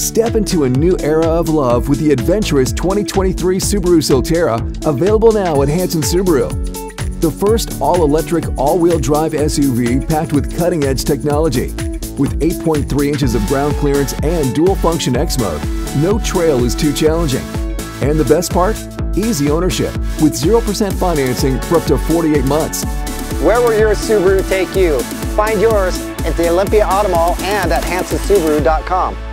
Step into a new era of love with the adventurous 2023 Subaru Solterra, available now at Hanson Subaru. The first all-electric, all-wheel drive SUV packed with cutting-edge technology. With 8.3 inches of ground clearance and dual-function X mode, no trail is too challenging. And the best part? Easy ownership with 0% financing for up to 48 months. Where will your Subaru take you? Find yours at the Olympia Auto Mall and at hansonsubaru.com.